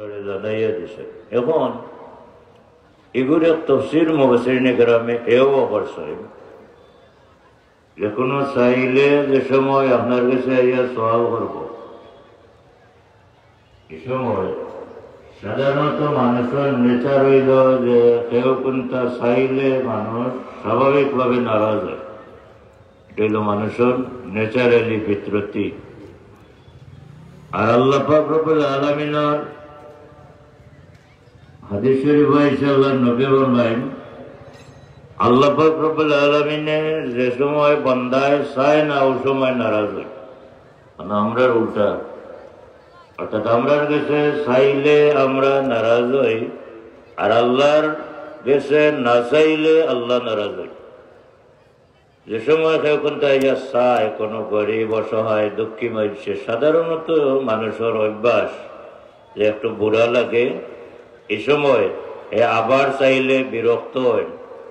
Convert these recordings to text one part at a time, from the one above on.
জানাইয়া দিছে। এখন এগুলো তফসির মুফাসসিরিনে কেরামে এও করছে যে কোনো চাইলে যে সময় আপনার কাছে ইয়া সওয়াল করব, এই সময় সাধারণত মানুষের নেচার হইল যে কেউ কোনটা চাইলে মানুষ স্বাভাবিকভাবে নারাজ হয়। এটা হইল মানুষের নেচারালি ফিতরতি। আর আল্লাহ পাক রব্বুল আলামিনের হাদিস শরীফ আল্লাহর নবী বলেন, আল্লাহ পাক রব্বুল আলামিনে যে সময় বান্দায় চায় না ওই সময় নারাজ হয়। আমরা উল্টা, অর্থাৎ আমরার কাছে চাইলে আমরা নারাজ হই, আর আল্লাহর কাছে না চাইলে আল্লাহ নারাজ হয়। যে সময় কেউ কোনটা ইয়া চায়, কোনো গরিব অসহায় দুঃখী মানুষের সাধারণত মানুষের অভ্যাস যে একটু বুড়া লাগে, এই সময় আবার চাইলে বিরক্ত হয়।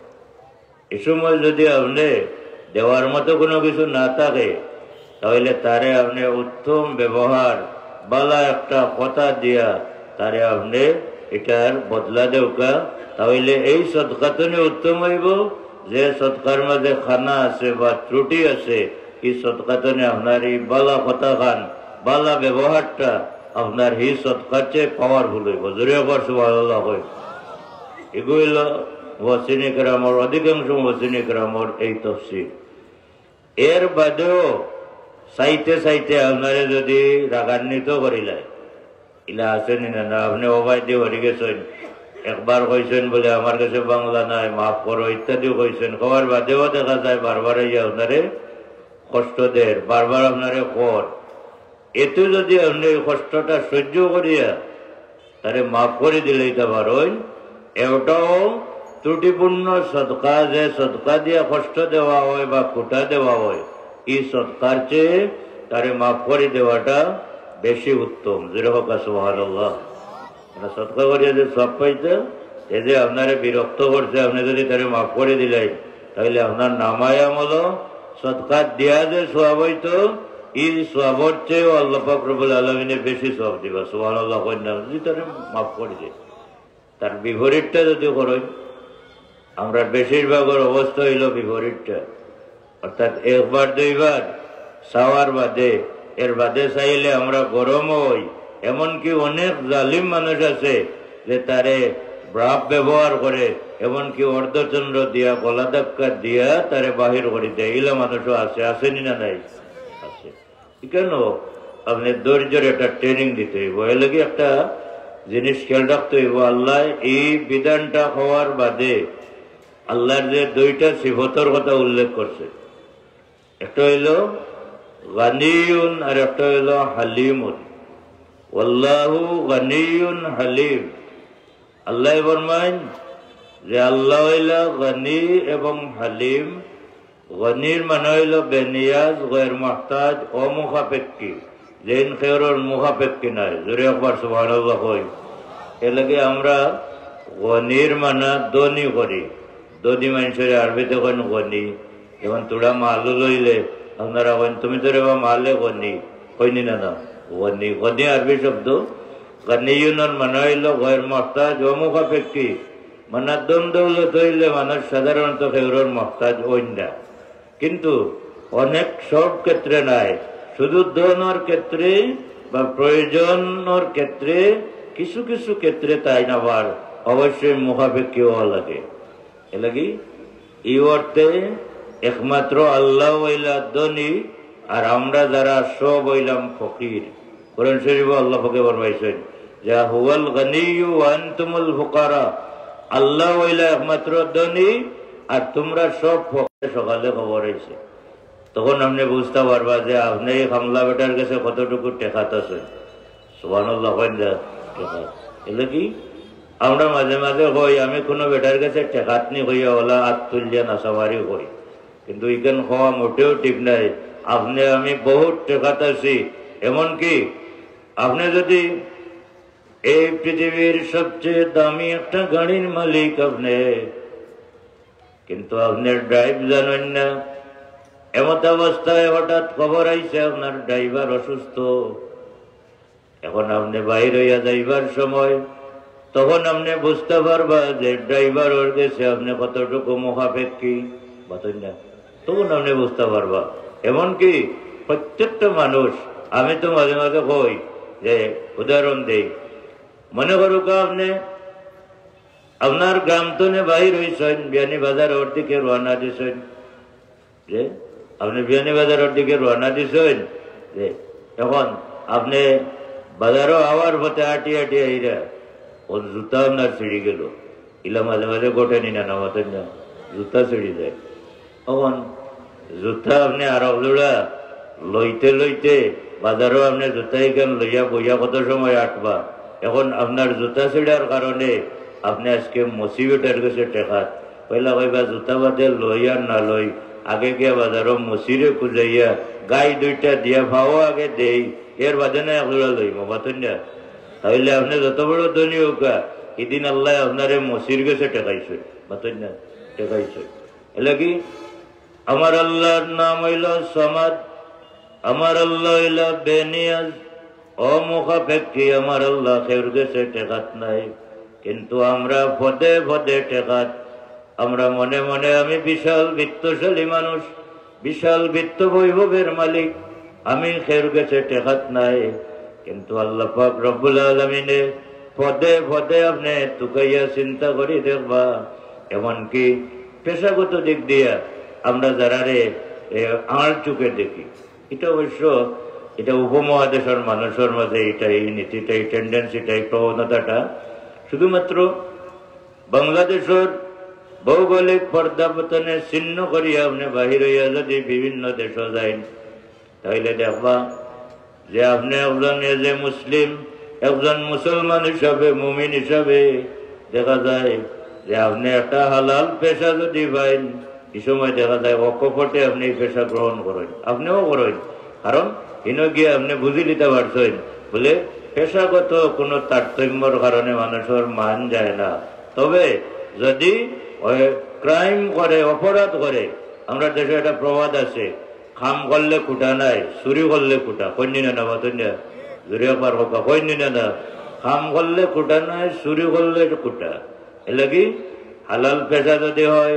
এই সময় যদি আপনি দেওয়ার মতো কোনো কিছু না থাকে, তাহলে তারে আপনি উত্তম ব্যবহার বালা একটা কথা দিয়া তারে আপনি এটার বদলা দেওকা, তাহলে এই সদকাতনে উত্তম হইব। যে সদকার মাঝে খানা আছে বা ত্রুটি আছে, এই সদকাতনে আপনার এই বালা কথা খান বালা ব্যবহারটা আপনার এই সদকার চেয়ে পাওয়ারফুল হইব। জোরে সুবহানাল্লাহ হয়। এগুলো মুফাসসিরিনে কেরামের অধিকাংশ মুফাসসিরিনে কেরামের এই তাফসীর। এর বাদেও চাইতে চাইতে আপনারে যদি রাগান্বিত করিলাই, ইলা আসেনি না আপনি অবাই দিয়ে হরি গেছেন, একবার কইছেন বলে আমার কাছে বাংলা নাই মাফ করো ইত্যাদিও কইছেন, খাওয়ার বাদেও দেখা যায় বারবার আপনারে কষ্ট দেয়, বারবার আপনারে কর। এতে যদি আপনি কষ্টটা সহ্য করিয়া তারে মাফ করে দিলেই তা পারেন, এটাও ত্রুটিপূর্ণ সদকা। যে সদকা দিয়া কষ্ট দেওয়া হয় বা খুঁটা দেওয়া হয়, এই সদকার চেয়ে তারে মাফ করে দেওয়াটা বেশি উত্তম। যেরকম সুবহানাল্লাহ। সদকা করিয়া যে সব পাইতে, এ যে আপনারে বিরক্ত করছে, আপনি যদি তারে মাফ করে দিলেন, তাহলে আপনার নামায় আমল সদকা দিয়া যে সওয়াব হইতো, এই সওয়াবের চেয়েও আল্লাহ পাক রব্বুল আলামিনে বেশি সওয়াব দিবা। সুবহানাল্লাহ কইনা যদি তারে মাফ করে দেয়। তার বিপরীতটা যদি করেন, আমরা বেশিরভাগের অবস্থা হইল বিপরীতটা, অর্থাৎ একবার দুইবার চাওয়ার বাদে, এর বাদে চাইলে আমরা গরম হই। এমনকি অনেক জালিম মানুষ আছে যে তারে ব্রাপ ব্যবহার করে, এমনকি অর্ধচন্দ্র দিয়া গলা ধাক্কা দিয়া তারে বাহির করে দেয়। এগুলো মানুষও আছে, আসেনি না নাই? আছে। কেন? আপনি ধৈর্যের একটা ট্রেনিং দিতে হইব। এর লাগে একটা জিনিস খেয়াল রাখতে হইব, আল্লাহ এই বিধানটা হওয়ার বাদে আল্লাহর যে দুইটা সিফতের কথা উল্লেখ করছে, একটা হইল গানিউন আর একটা হইল হালিমুন। আল্লাহু গানিউন হালিম। আল্লাহ ফরমান যে আল্লাহ হইল গানি এবং হালিম। গনির মানে হইল বেনিয়াজ, গैर মুহতাজ, অমুখাপেক্ষী, যেন খেয়রের মুখাপেক্ষী নাই। জোরে একবার সুবহানাল্লাহ কই। এর লাগে আমরা গনির মানা ধনী করি। ধনী মানুষের আরবিতে কেন গনি? যেমন তোরা মালু লইলে আপনারা কেন তুমি তো রে মালে গনি কইনি না? না গনি, গনি আরবি শব্দ। গনিউনের মানে হইল গैर মুহতাজ, অমুখাপেক্ষী। মানে দন দৌলত হইলে মানুষ সাধারণত খেয়রের মুহতাজ হইন না, কিন্তু অনেক সব ক্ষেত্রে নাই। শুধু ধনের ক্ষেত্রে বা প্রয়োজনের ক্ষেত্রে কিছু কিছু ক্ষেত্রে তাই না, আবার অবশ্যই মুখাপেক্ষী হওয়া লাগে। এ লাগি এই অর্থে একমাত্র আল্লাহ হইলা ধনী, আর আমরা যারা সব হইলাম ফকির। কোরআন শরীফে আল্লাহ পাকে ফরমাইছেন যে হুয়াল গানিয়্যু ওয়া আনতুমুল ফুকারা। আল্লাহ হইলা একমাত্র ধনী, আর তোমরা সব ফকির। সকালে খবর হয়েছে, তখন আপনি বুঝতে পারবা যে আপনি হামলা বেটার কাছে কতটুকু টেকাত আছে। সুবহানাল্লাহ কইন না টেকাত। এলে কি আমরা মাঝে মাঝে হই আমি কোনো বেটার কাছে টেকাত নি হইয়া ওলা আত্মুল্যা নাসামারি হই, কিন্তু ইখান হওয়া মোটেও ঠিক নাই। আপনি আমি বহুত টেকাত আছি। এমনকি আপনি যদি এই পৃথিবীর সবচেয়ে দামি একটা গাড়ির মালিক আপনি, কিন্তু আপনার ড্রাইভ জানেন না। এমত অবস্থায় হঠাৎ খবর আইছে আপনার ড্রাইভার অসুস্থ, এখন আপনি বাইরে হইয়া যাইবার সময় তখন আপনি বুঝতে পারবা যে ড্রাইভার ওর গেছে আপনি কতটুকু মুখাপেক্ষী বাতন না, তখন আপনি বুঝতে পারবা। এমনকি প্রত্যেকটা মানুষ, আমি তো মাঝে মাঝে কই যে উদাহরণ দেই, মনে করুক আপনি আপনার গ্রাম তো বাহির হয়েছেন, বিয়ানি বাজার ওর দিকে রওনা দিছেন, যে আপনি বিয়ানি বাজার ওর দিকে রওনা দিছেন, যে এখন আপনি বাজারও আওয়ার পথে আটি আটি আইরা ও জুতা আপনার ছিঁড়ি গেল, ইলা মাঝে মাঝে গোটেনি না নামাতেন না, জুতা ছিঁড়ি যায়। তখন জুতা আপনি আরব জোড়া লইতে লইতে বাজারও আপনি জুতা এখান লইয়া বইয়া কত সময় আটবা। এখন আপনার জুতা ছিঁড়ার কারণে আপনি আজকে মুসিবতের গেছে টেকাত, পয়লা কইবা জুতা বাদে লই আর না লই, আগে গিয়া বাজারও মসিরে খুঁজাইয়া গাই দুইটা দিয়া ভাও আগে দেই, এর বাদে না একজোড়া লইব বাতন না। তাহলে আপনি যত বড় ধনী হোক, এদিন আল্লাহ আপনারে মসির গেছে টেকাইছে বাতন না, টেকাইছে। এলে কি আমার আল্লাহর নাম হইল সমাদ, আমার আল্লাহ হইল বেনিয়াজ, অমুখাপেক্ষী, আমার আল্লাহ খের গেছে টেকাত নাই। কিন্তু আমরা পদে পদে টেকাত, আমরা মনে মনে আমি বিশাল বিত্তশালী মানুষ, বিশাল বিত্ত বৈভবের মালিক, আমি খের গেছে টেকাত নাই। কিন্তু আল্লাহ পাক রব্বুল আলামিনে পদে পদে আপনি তুকাইয়া চিন্তা করি দেখবা। এমনকি পেশাগত দিক দিয়া আমরা যারা রে আড় চুকে দেখি, এটা অবশ্য এটা উপমহাদেশের মানুষের মাঝে এটা এই নীতিটা, এই টেন্ডেন্সিটা, এই প্রবণতাটা শুধুমাত্র বাংলাদেশের ভৌগোলিক পর্দাপতনে ছিন্ন করিয়া আপনি বাহির হইয়া যদি বিভিন্ন দেশ যাই, তাইলে দেখবা যে আপনি একজন এজে মুসলিম, একজন মুসলমান হিসাবে, মুমিন হিসাবে দেখা যায় যে আপনি একটা হালাল পেশা যদি পাইন, এই সময় দেখা যায় অকপটে আপনি পেশা গ্রহণ করেন, আপনিও করেন। কারণ ইনো গিয়ে আপনি বুঝি নিতে পারছেন বলে পেশাগত কোনো তারতম্যর কারণে মানুষের মান যায় না। তবে যদি ক্রাইম করে, অপরাধ করে, আমরা দেশে একটা প্রবাদ আছে, খাম করলে খুঁটা নাই, চুরি করলে খুঁটা, কইনি না বাতন না, জুড়িয়া পার হোক কইনি না, খাম করলে খুঁটা নাই, চুরি করলে খুঁটা। এলে কি হালাল পেশা যদি হয়,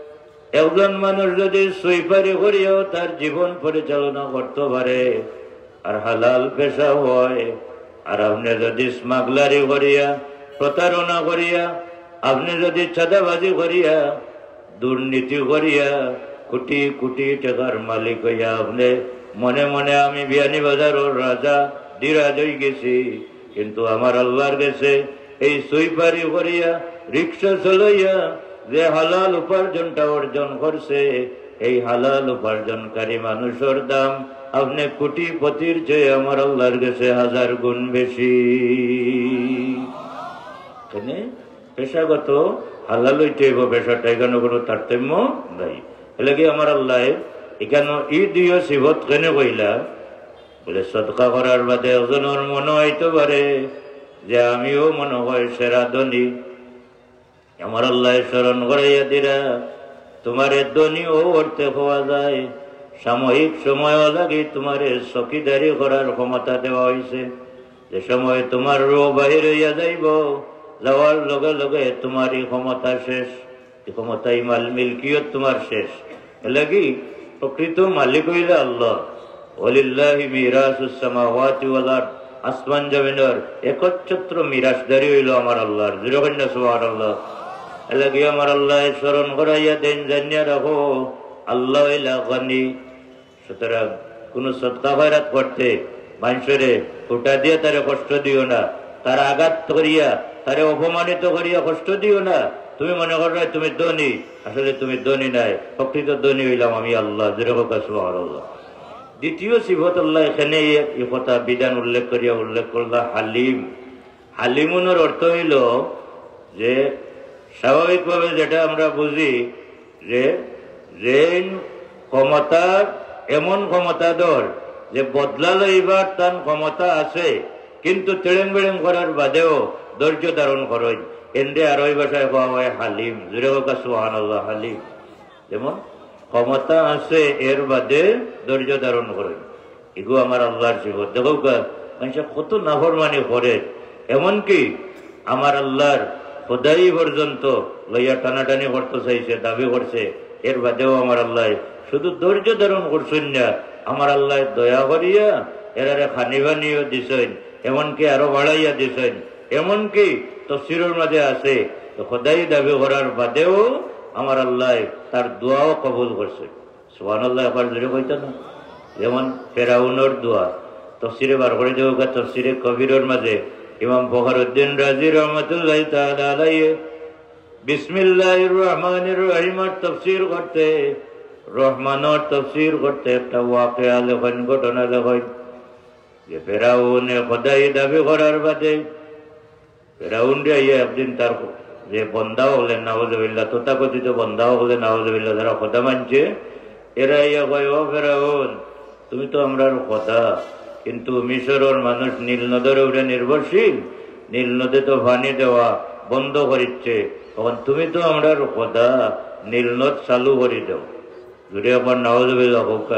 একজন মানুষ যদি সুইপারি করিয়াও তার জীবন পরিচালনা করতে পারে, আর হালাল পেশা হয়, আর আপনি যদি স্মাগলারি করিয়া, প্রতারণা করিয়া, আপনি যদি চাঁদাবাজি করিয়া, দুর্নীতি করিয়া কোটি কোটি টাকার মালিক হইয়া আপনি মনে মনে আমি বিয়ানি বাজারের রাজা দিরাজ হয়ে গেছি, কিন্তু আমার আল্লাহর কাছে এই সুইপারি করিয়া, রিক্সা চলাইয়া যে হালাল উপার্জনটা অর্জন করছে, এই হালাল উপার্জনকারী মানুষের দাম আপনি কোটিপতির চেয়ে আমার আল্লাহর কাছে 1000 গুণ বেশি। এখানে পেশাগত হালাল হইতে পেশাটা, এখানে কোনো তারতম্য নাই। এলাকি আমার আল্লাহ এখানে দিও সিবত কেন কইলা বলে, সদকা করার বাদে একজনের মনে হইতে পারে যে আমিও মনে হয় সেরা ধনী, আমার আল্লাহ স্মরণ করাইয়া দিরা তোমার ধনীও করতে পাওয়া যায়, সাময়িক সময় লাগে তোমার চকিদারি করার ক্ষমতা দেওয়া হয়েছে, যে সময় তোমার রো বাহির হইয়া যাইব, যাওয়ার লগে লগে তোমার এই ক্ষমতা শেষ, এই ক্ষমতা, এই মাল মিল্কিয়ত তোমার শেষ। এলাকি প্রকৃত মালিক হইলে আল্লাহ, ওয়ালিল্লাহি মিরাসুস সামাওয়াতি ওয়াল আরদ, আসমান জমিনের একচ্ছত্র মিরাসদারি হইল আমার আল্লাহর। জিরোখান্না সুবহানাল্লাহ। এলাকি আমার আল্লাহ স্মরণ করাইয়া দেন, জানিয়া রাখো আল্লাহ হইলা গনি। সুতরাং কোন সদকা খয়রাত করতে মানুষের ওটা দিয়ে তারে কষ্ট দিও না, তার আঘাত করিয়া, তারে অপমানিত করিয়া কষ্ট দিও না। তুমি মনে করো তুমি ধনী, আসলে তুমি ধনী নাই, প্রকৃত ধনী হইলাম আমি আল্লাহ। সুবহানাল্লাহ। দ্বিতীয় সিফত আল্লাহ এখানে এই কথা বিধান উল্লেখ করলা হালিম। হালিমুনের অর্থ হইল যে স্বাভাবিকভাবে যেটা আমরা বুঝি যে ক্ষমতা, এমন ক্ষমতাধর যে বদলা লইবার তার ক্ষমতা আছে, কিন্তু তেড়েম বেড়েম করার বাদেও ধৈর্য ধারণ করেন, এন্ডে আর ওই ভাষায় হওয়া হয় হালিম। জুড়ে হোক সুবহানাল্লাহ। হালিম যেমন ক্ষমতা আছে, এর বাদে ধৈর্য ধারণ করেন, এগু আমার আল্লাহর সিফত। দেখো মানুষ কত নাফরমানি করে, এমনকি আমার আল্লাহর খোদাই পর্যন্ত লইয়া টানাটানি করতে চাইছে, দাবি করছে। এর বাদেও আমার আল্লাহ শুধু ধৈর্য ধারণ করছেন না, আমার আল্লাহ দয়া করিয়া এরারে খানি বানিয়েও দিছেন, এমনকি আরো বাড়াইয়া দিছেন। এমনকি তফসিরের মাঝে আছে খোদাই দাবি করার বাদেও আমার আল্লাহ তার দোয়াও কবুল করছে। সুবহানাল্লাহ, আবার জোরে কইতা না? যেমন ফেরাউনের দোয়া তফসিরে বার করে দেব, তফসিরে কবিরের মাঝে ইমাম ফখরুদ্দিন রাজি রহমতুল্লাহ তাআলা আলাইহি বিসমিল্লাহির রহমানির রহিমের তফসির করতে, রহমানের তফসির করতে একটা ওয়াকিয়া লেখেন, ঘটনা লেখেন যে ফেরাউনে খোদাই দাবি করার বাদে ফেরাউন রে একদিন তার যে বন্দাও হলেন নাউজুবিল্লাহ, তথাকথিত বন্দাও হলেন নাউজুবিল্লাহ, যারা খোদা মানছে, এরা ইয়া কয়, ও ফেরাউন, তুমি তো আমরার খোদা, কিন্তু মিশরের মানুষ নীল নদের উপরে নির্ভরশীল, নীল নদে তো পানি দেওয়া বন্ধ করিচ্ছে, তখন তুমি তো আমরার খোদা, নীল নদ চালু করে দাও। যদি আমার নাউজুবিল্লাহ হোক,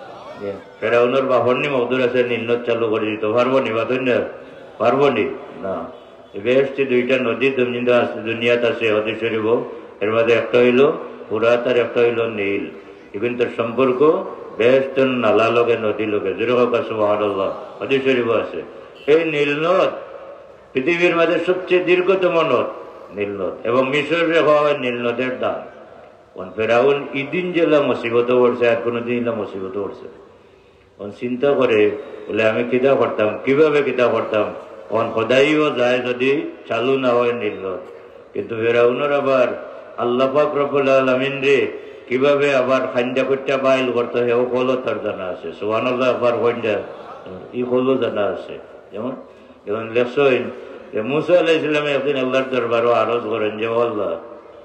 ফেরাউনের বাপর নি মকদুর আছে নীল নদ চালু করে দিত, পারবো নি? বাতই না, পারবো নি? না। বেশটি দুইটা নদী দুনিয়াতে আছে হদিস শরীফ, এর মধ্যে একটা হইল ফুরাত আর একটা হইল নীল। কিন্তু সম্পর্ক বেশ নালা লগে নদী লগে, যেরকম সুবহানাল্লাহ হদিস শরীফ আছে। এই নীল নদ পৃথিবীর মাঝে সবচেয়ে দীর্ঘতম নদ নীল নদ, এবং মিশরে হওয়া হয় নীল নদের দান। ফেরাউন ইদিন জেলা মুসিবত পড়ছে, আর কোনোদিন ইলা মুসিবত পড়ছে। চিন্তা করে বলে আমি কিতা করতাম, কিভাবে কিতা করতাম, খোদাইও যায় যদি চালু না হয় নীল নদ। কিন্তু ফেরাউনের আবার আল্লাহ পাক রব্বুল আলামিন রে কিভাবে আবার খান্দা কইটা বাইল করতে হয় ও কলো তার জানা আছে। সুবহানাল্লাহ, আবার খান্দা ই কলো জানা আছে। যেমন যেমন লেখছেন যে মুসা আলাইহিস সালাম একদিন আল্লাহর দরবারে আরজ করেন যে আল্লাহ,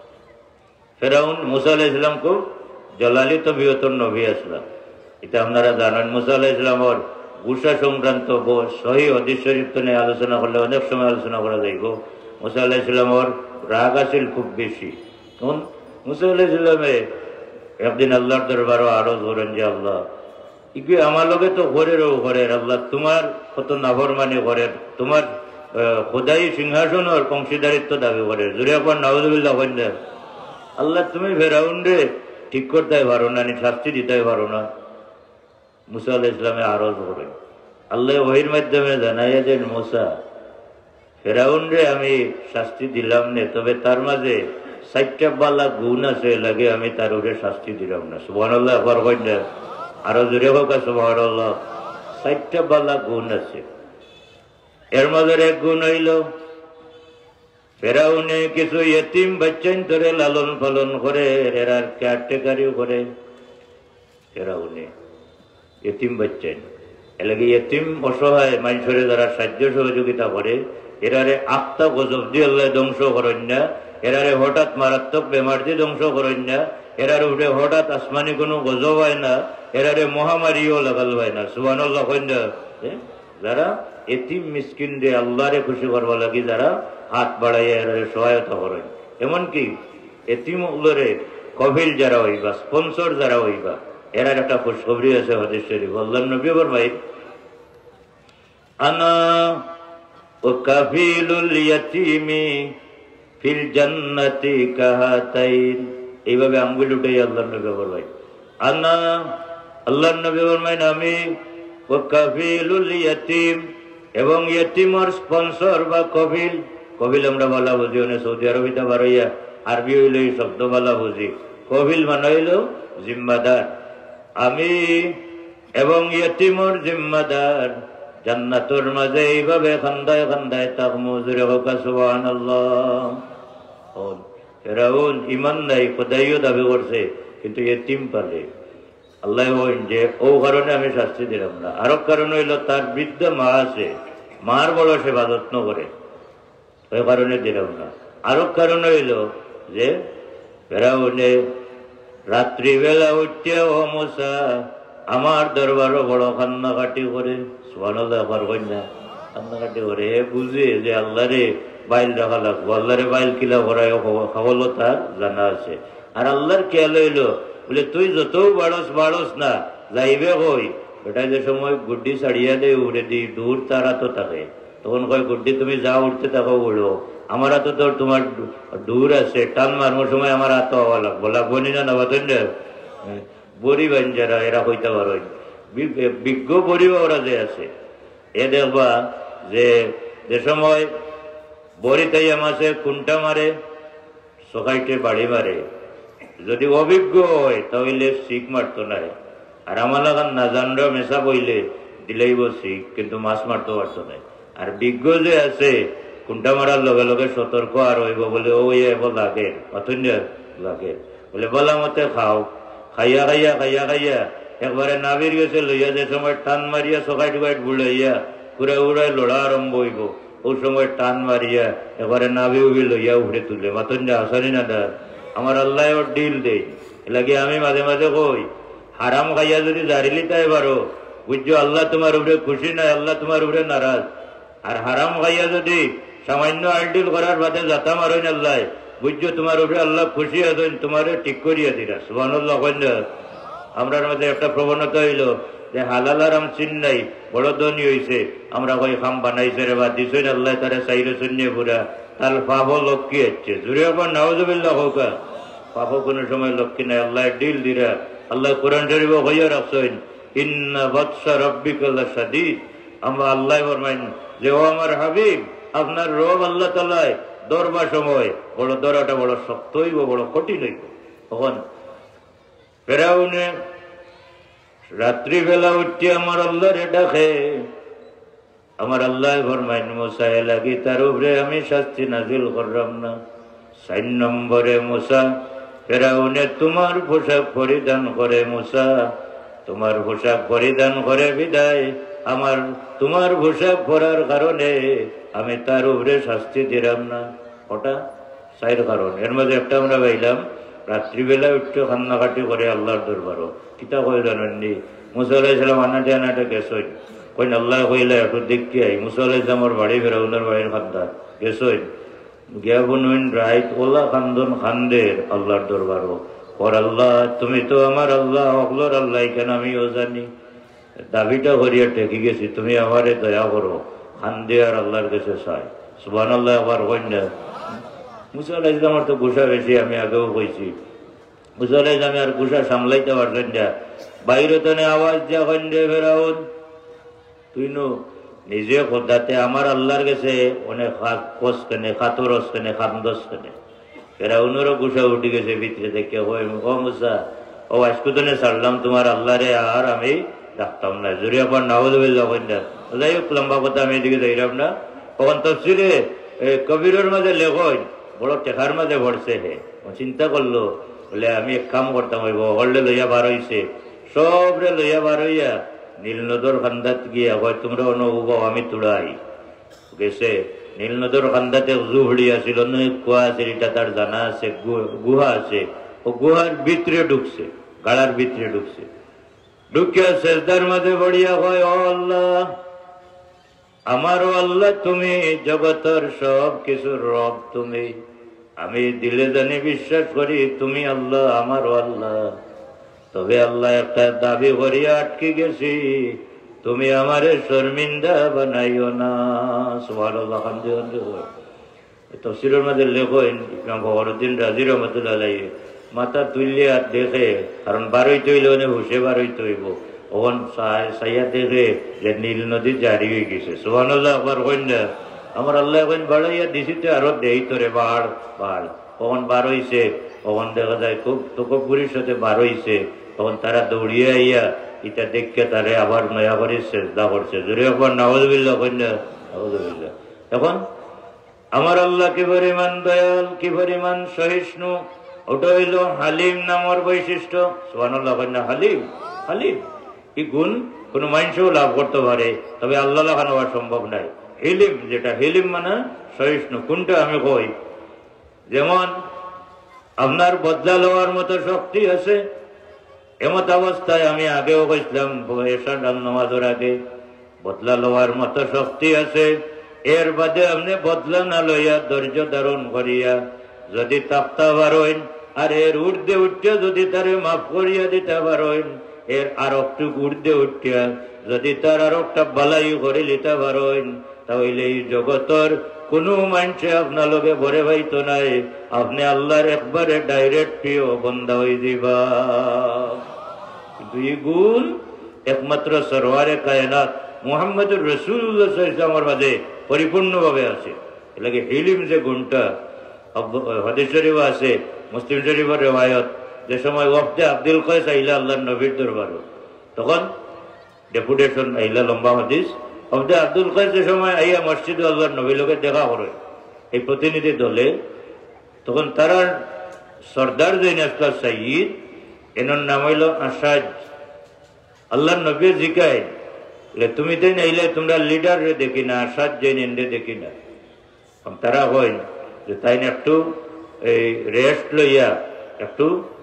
ফেরাউন মুসা আলাইহিস সালাম খুব জলালি তবিয়তর নবী আসলাম, এটা আপনারা জানেন। মুসা আলাইহিস সালামের গুসা সংক্রান্ত সহি হাদিস শরীফ তো নিয়ে আলোচনা করলে অনেক সময় আলোচনা করা যাইব। মুসা আলাইহিস সালামের রাগ আছিল খুব বেশি। তখন মুসা আলাইহিস সালামে একদিন আল্লাহর দরবারে আরজ করেন যে আল্লাহ, ইকি আমার লগে তো ঘরেরও ঘরের, আল্লাহ তোমার কত নাফরমানি ঘরের, তোমার খোদাই সিংহাসনের অংশীদারিত্ব দাবি করে, জুড়ে এখন নাউজুবিল্লাহ কইলেন। আল্লাহ তুমি ফেরাউন রে ঠিক করতে পারো না, শাস্তি দিতে পারো না? মুসা আলাইহিস সালামে আরজ করেন, আল্লাহ ওহির মাধ্যমে জানাইয়া দেন, মুসা ফেরাউন রে আমি শাস্তি দিলাম না, তবে তার মাঝে 4টা বালা গুণ আছে, লাগে আমি তার উপরে শাস্তি দিলাম না। সুবহানাল্লাহ, আবার কইলেন, আরো জোরে হোক সুবহানাল্লাহ। 4টা বালা গুণ আছে, এর মাঝে এক গুণ হইল ফেরাউনে কিছু ইয়েতিম বাচ্চান ধরে লালন পালন করে, এরার কেয়ারটেকারিও করে। ফেরাউনে ইয়েতিম বাচ্চান এলাকি ইয়েতিম অসহায় মানুষের যারা সাহায্য সহযোগিতা করে, এরারে আত্মা গজব দিয়ে আল্লাহ ধ্বংস করেন না, এরারে হঠাৎ মারাত্মক বেমার দিয়ে ধ্বংস করেন না, এরার উপরে হঠাৎ আসমানি কোনো গজব হয় না, এরারে মহামারীও লাগাল হয় না। সুবহানাল্লাহ কইন না? যারা এতিম মিসকিন রে আল্লাহরে খুশি করবা লাগি যারা হাত বাড়াইয়া এরারে সহায়তা করেন, এমনকি এতিম উলরে কফিল যারা হইবা, স্পন্সর যারা হইবা, এরার একটা খুশখবরি আছে হাদিস শরীফ। আল্লাহর নবী ফরমায়, আনা ও কাফিলুল ইয়াতীমি ফিল জান্নাতি কাহাতাইন, এইভাবে আঙ্গুল উঠাই আল্লাহর নবী ফরমায়, আনা আল্লাহর নবী ফরমায় আমি ও কাফিলুল ইয়াতীম, এবং ইয়তিমর স্পন্সর বা কফিল। কফিল আমরা বলা বুঝি, অনেক সৌদি আরবিতে বারইয়া আরবি হইল এই শব্দ বলা বুঝি। কফিল মানে হইল জিম্মাদার। আমি এবং ইয়তিমর জিম্মাদার জান্নাতের মাঝে এইভাবে খান্দায় খান্দায় তাকমু, জোরে হোক সুবহানাল্লাহ। ফেরাউন ইমান নাই, খোদাইও দাবি করছে, কিন্তু ইয়তিম পালে আল্লাহ বলেন যে ও কারণে আমি শাস্তি দিলাম না। আরো কারণ হইল তার বৃদ্ধ মা আছে, মার বড় সেবা যত্ন করে, ওই কারণে দিলাম না। আরো কারণ হইল যে ফেরাউনে রাত্রিবেলা উঠতে ও মুসা আমার দরবারও বড় কান্নাকাটি করে। সুবহানাল্লাহ, আবার কন্যা কান্নাকাটি করে, এ বুঝে যে আল্লাহ রে বাইল রাখা লাগবো, আল্লাহ রে বাইল কিলা ভরায় খাবল তার জানা আছে। আর আল্লাহর খেয়াল হইল বলে তুই যত বাড়স বাড়স না, যাইবে হই এটা যে সময় গুড্ডি ছাড়িয়া দেয় উড়ে দিই, দূর তারা তো থাকে, তখন কয় গুড্ডি তুমি যা উঠতে থাকো উড়ো, আমার হাতে তো তোমার দূর আছে, টান মারবার সময় আমার হাত হওয়া লাগবো, লাগবো নি না বাতেন বড়ি বান যারা এরা হইতে পারো, বিজ্ঞ বড়িবা ওরা যে আছে। এ দেখবা যে সময় বড়ি তাই মাসে কুন্টা মারে, সকাইটে বাড়ি মারে, যদি অভিজ্ঞ হয় তাহলে শিখ মারতো না। আর আমার লাগান না জানরা মেশা বইলে দিলেইব শিখ, কিন্তু মাছ মারতে পারতো না। আর বিজ্ঞ যে আছে কুন্টা মারার লগে লগে সতর্ক আর হইব বলে ও এবার লাগে অথন্য লাগে বলে বলা মতে খাও, খাইয়া খাইয়া খাইয়া খাইয়া একবারে নাবির গেছে লইয়া, যে সময় টান মারিয়া সকাই টুকাইট বুড়াইয়া ঘুরে উড়াই লড়া আরম্ভ হইব, ওই সময় টান মারিয়া এবারে নাবি উবি লইয়া উঠে তুলে মাতন আসানি না দা। আমার আল্লাহ ওর ডিল দেই লাগে, আমি মাঝে মাঝে কই হারাম খাইয়া যদি জারিলি তাই পারো বুঝছো আল্লাহ তোমার উপরে খুশি নয়, আল্লাহ তোমার উপরে নারাজ। আর হারাম খাইয়া যদি সামান্য আইডিল করার বাদে যাতা মারেন আল্লাহ, বুঝছো তোমার উপরে আল্লাহ খুশি আছেন, তোমারে ঠিক করিয়া দিরা সুবহানাল্লাহ। আমরার মধ্যে একটা প্রবণতা হইল যে হালাল আরাম চিন নাই, বড় ধনী হয়েছে, আমরা কই খাম বানাইছে রে বা দিছেন আল্লাহ তারা চাইলে শূন্য পুরা, তার পাপ লক্ষ্মী হচ্ছে জুড়ে আবার নাউজুবিল্লাহ হোক, পাপ কোনো সময় লক্ষ্মী নাই, আল্লাহ ডিল দিরা। আল্লাহ কোরআন শরীফ হইয়া রাখছেন ইন্না বাতশা রাব্বিকা লাশাদীদ, আমরা আল্লাহ ফরমাইন যে ও আমার হাবিব আপনার রব আল্লাহ তাআলা দরবার সময় বড় দরাটা বড় শক্ত হইব, বড় কঠিন হইব। তখন ফেরাউনে রাত্রিবেলা উঠতে আমার আল্লাহরে ডাকে, আমার আল্লাহ ফরমাইন মুসা লাগি তার উপরে আমি শাস্তি নাজিল করলাম না। 4 নম্বরে মুসা ফেরাউনে তোমার পোশাক পরিধান করে, মুসা তোমার পোশাক পরিধান করে বিদায় আমার তোমার পোশাক পরার কারণে আমি তার উপরে শাস্তি দিলাম না। ওটা 4 কারণ, এর মধ্যে একটা আমরা পাইলাম রাত্রিবেলা উঠতে কান্নাকাটি করে আল্লাহর দরবারও কিতা কই জানেননি, মুসা আলাইহিস সালাম আনাটে আনাটে গেছই, কইন আল্লাহ কইলে একটু দেখি আই, মুসা আলাইহিস সালামের বাড়ি ফেরাউনের বাড়ির খান্দা গেছই, গিয়া বনুইন রাইত ওলা খান্দন খান্দের আল্লাহর দরবারও পর আল্লাহ তুমি তো আমার আল্লাহ অকলর আল্লাহ, কেন আমিও জানি দাবিটা করিয়া টেকি গেছি, তুমি আমারে দয়া করো, খান্দে আর আল্লাহর কাছে চাই সুবহানাল্লাহ। আবার কইনা মুসা আলাইহিস সালামের তো গুসা বেশি, আমি আগেও কইছি, মুসা আলাইহিস সালাম আর গুসা সামলাইতে পারছেন না, বাইরে তো আওয়াজ দিয়া কইন্ডে ফেরাউন তুই নো নিজে খোদাতে আমার আল্লাহর কাছে অনেক কস কেনে খাতরস কেনে খান্দস কেনে। ফেরাউনেরও গুসা উঠে গেছে ভিতরে দেখে, ও মুসা ও আজকে তো ছাড়লাম তোমার আল্লাহরে আর আমি রাখতাম না, জুড়ে আবার নাউযুবিল্লাহ কইন্ডা। যাই হোক লম্বা কথা আমি এদিকে যাইলাম না। তখন তাফসীরে কবিরের মাঝে লেখেন বড় টেকার মাঝে ভরছে হে, চিন্তা করলো বলে আমি এক কাম করতাম হইব, হল্লে লইয়া বার হইছে, সবরে লইয়া বার হইয়া নীল নদর খান্দাত গিয়া হয় তোমরা অনুভব আমি তুড়াই গেছে। নীল নদর খান্দাতে জুহড়ি আসিল, কুয়া আছে, এটা তার জানা আছে, গুহা আছে, ও গুহার ভিতরে ঢুকছে, গাড়ার ভিতরে ঢুকছে, ঢুকিয়া সেজদার মাঝে বড়িয়া হয় ও আল্লাহ আমারও আল্লাহ তুমি, জগতের সব কিছুর রব তুমি, আমি দিলে জানি বিশ্বাস করি তুমি আল্লাহ আমারও আল্লাহ, তবে আল্লাহ একটা দাবি করিয়া আটকে গেছি, তুমি আমারে শর্মিন্দা বানাইও না সুবহানাল্লাহ। তাফসীরের মধ্যে লেখেন ইমাম ফখরুদ্দিন রাজি রহমাতুল্লাহ আলাইহি মাথা তুলিয়া দেখে, কারণ বারইতে হইলে অনেক হুশে বারইতে হইব, ওখান সাইয়া দেখে যে নীল নদী জারি হয়ে গেছে সুবহানাল্লাহ। আবার কইনা আমার আল্লাহ এখন বাড়াইয়া দিছিতে আরো দেই তোরে বাড় বাড়, কখন বার হইছে, কখন দেখা যায় খুব তকব্বুরির সাথে বার হইছে, তখন তারা দৌড়িয়ে আইয়া এটা দেখে তারে আবার নয়া করে সেজদা করছে, জোরে একবার নাউযুবিল্লাহ কইনা নাউযুবিল্লাহ। এখন আমার আল্লাহ কি পরিমাণ দয়াল, কি পরিমাণ সহিষ্ণু, ওটা হইল হালিম নামের বৈশিষ্ট্য সুবহানাল্লাহ কইনা। হালিম হালিম কি গুণ কোন মানুষও লাভ করতে পারে, তবে আল্লাহ লাগানো হওয়া সম্ভব নাই। হিলিম যেটা হিলিম মানে সহিষ্ণু, কোনটা আমি কই, যেমন আপনার বদলা লওয়ার মতো শক্তি আছে, এমত অবস্থায় আমি আগেও কইছিলাম এশার নামাজের আগে বদলা লওয়ার মতো শক্তি আছে, এর বাদে আপনি বদলা না লইয়া ধৈর্য ধারণ করিয়া যদি তাপ্তা পারেন আর এর ঊর্ধ্বে উঠতে যদি তারে মাফ করিয়া দিতে পারেন, এর আর একটু ঊর্ধ্বে উঠিয়া যদি তার আর একটা বালাই করে লিতে পারেন তাহলে এই জগতর কোনো মানুষে আপনার লগে ভরে পাইতো নাই, আপনি আল্লাহর একবারে ডাইরেক্ট প্রিয় বন্ধা হয়ে দিবা। দুই গুণ একমাত্র সরওয়ারে কায়নাত মুহাম্মদুর রাসূলুল্লাহ সাল্লাল্লাহু আলাইহি ওয়াসাল্লামের মাঝে পরিপূর্ণভাবে আছে। এলাকে হিলিম যে গুণটা হাদিস শরীফে আছে, মুসলিম শরীফের রিওয়ায়াত, যে সময় ওয়াফদে আব্দুল কায়েস আইলা আল্লাহর নবীর দরবারে, তখন ডেপুটেশন আইলা, লম্বা হাদিস, ওয়াফদে আব্দুল কায়েস যে সময় আইয়া মসজিদে আল্লাহর নবীর লোকে দেখা করে এই প্রতিনিধি দলে, তখন তারা সর্দার জৈন আসলা সাইয়িদ, এনার নাম হইল আসাদ। আল্লাহর নবী জিকায় তুমি তো নাইলে তোমরা লিডার রে দেখি না, আসাদ জৈন এন্ডে দেখি না। তারা হয় যে তাই না একটু এই রেস্ট লইয়া একটু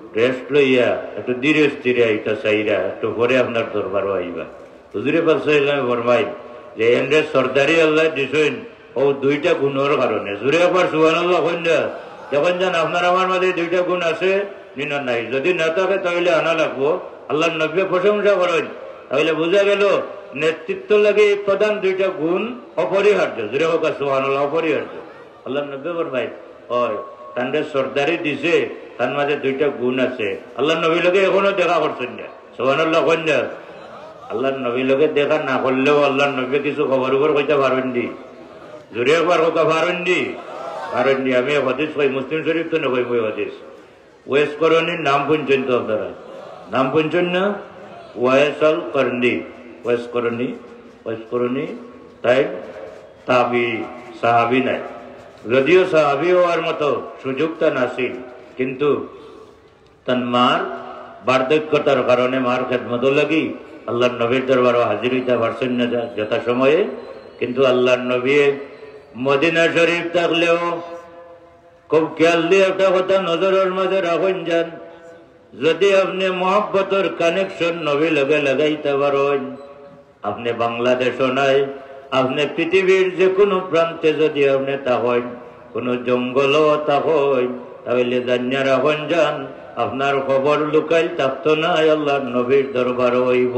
ধীরে স্থিরে আইতা চাইরা একটু পরে আপনার দরবারও আইবা। হুজুরে পাক সাল্লাল্লাহু আলাইহি ফরমাই যে এন্ডে সর্দারি আল্লাহ দিছেন ও দুইটা গুণের কারণে। জুড়ে একবার সুবহানাল্লাহ কইনা, যখন যান আপনার আমার মাঝে দুইটা গুণ আছে নিনা নাই, যদি না থাকে তাহলে আনা লাগবো। আল্লাহর নবী প্রশংসা করেন, তাহলে বোঝা গেল নেতৃত্ব লাগে এই প্রধান দুইটা গুণ অপরিহার্য। জুড়ে হোক সুবহানাল্লাহ, অপরিহার্য। আল্লাহর নবী ফরমাই হয় তান্ডে সর্দারি দিছে, তার মাঝে দুইটা গুণ আছে। আল্লাহর নবী লোকে এখনো দেখা করছেন না, সুবহানাল্লাহ কইনা। আল্লাহর নবী লোকে দেখা না করলেও আল্লাহর নবী কিছু খবর উপর কইতে পারবেন দি, জুড়ে একবার কথা পারেন দি। আমি হাদিস কই, মুসলিম শরীফ তো নকই বই হাদিস। ওয়েস করণীর নাম শুনছেন তো আপনারা? নাম শুনছেন না? ওয়েস আল করণী, ওয়েস করণী তাই তাবি সাহাবি নাই, যদিও সাহাবি হওয়ার মতো সুযোগ তা নাছিল, কিন্তু তার মার বার্ধক্যতার কারণে মার খেদমত লাগি আল্লাহর নবীর দরবার হাজির হইতে পারছেন না যথা সময়ে। কিন্তু আল্লাহর নবী মদিনা শরীফ থাকলেও খুব খেয়াল দিয়ে একটা কথা নজরের মাঝে রাখুন যান, যদি আপনি মহব্বতের কানেকশন নবী লগে লাগাইতে পারেন, আপনি বাংলাদেশও নাই, আপনি পৃথিবীর যে কোনো প্রান্তে যদি আপনি থাকেন, কোনো জঙ্গলও থাকেন, তাহলে জানিয়া রাখুন যান আপনার খবর লুকাইল থাকতো না, আল্লাহর নবীর দরবার হইব।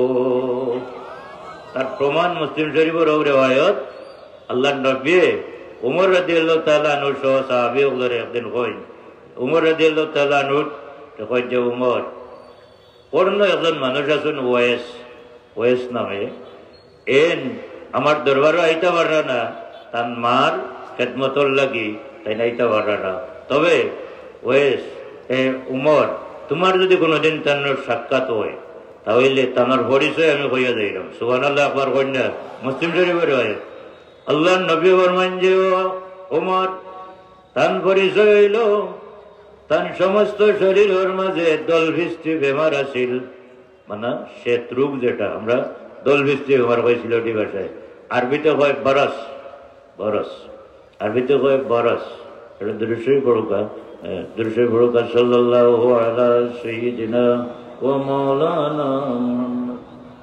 তার প্রমাণ মুসলিম শরীফের রিওয়ায়াত, আল্লাহর নবী উমর রাদিয়াল্লাহু তাআলা আনহু সহ সাহাবীদের একদিন কই, উমর রাদিয়াল্লাহু তাআলা আনহু কই যে উমর, অন্য একজন মানুষ আছেন ওয়েস নামে, এন আমার দরবারও আইতে পারে না, তার মার খেদমতর লাগি তাই আইতে পারে না। তবে ওয়েস উমর, তোমার যদি কোনোদিন তার সাক্ষাৎ হয় তাহলে তার পরিচয় আমি কইয়া যাইলাম। সুবহানাল্লাহ, একবার কন্যা মুসলিম শরীফের হয়। আল্লাহর নবী ফরমান যে উমর, তার পরিচয় হইল তার সমস্ত শরীরের মাঝে দলভিষ্টি বেমার আছিল, মানে শ্বেত রোগ, যেটা আমরা দলভিষ্টি বেমার হয়েছিল এটি ভাষায়, আরবিতে কয় বরস, আরবিতে কয় বরস। এটা দৃশ্যই পড়ুকা, সাল্লাল্লাহু আলা সাইয়্যিদিনা ওয়া মাওলানা মুহাম্মদ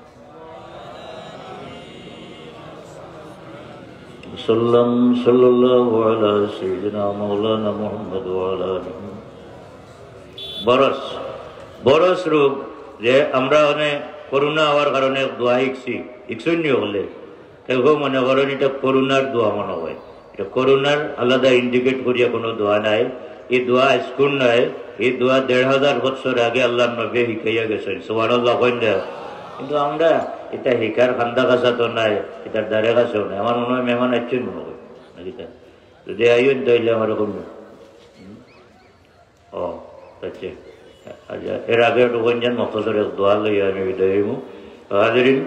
সাল্লাল্লাহু আলা সাইয়্যিদিনা মাওলানা মুহাম্মদ ওয়া আলা আলিহি। বরস রোগ, যে আমরা অনেক করোনা হওয়ার কারণে দোয়া ইকশূন্য হলে কেউ মনে করেন এটা করোনার দোয়া মনে হয়, এটা করোনার আলাদা ইন্ডিকেট করিয়া কোনো দোয়া নাই। এই দোয়া স্কুল নাই, এই দোয়া ১,৫০০ বছর আগে আল্লাহর নবী শিখাইয়া গেছেন। সুবহানাল্লাহ কইনা। কিন্তু আমরা এটা শিকার খান্দা কাছা তো নাই, এটার দ্বারে কাছেও নাই। আমার মনে হয় মেহমান আসছেন মনে হয় নাকি, যদি আইন তাইলে আমার এখন আচ্ছা। আচ্ছা, এর আগে রুগঞ্জান মকসদের দোয়া লইয়া আমি বিদায় হইব। হাজিরিন,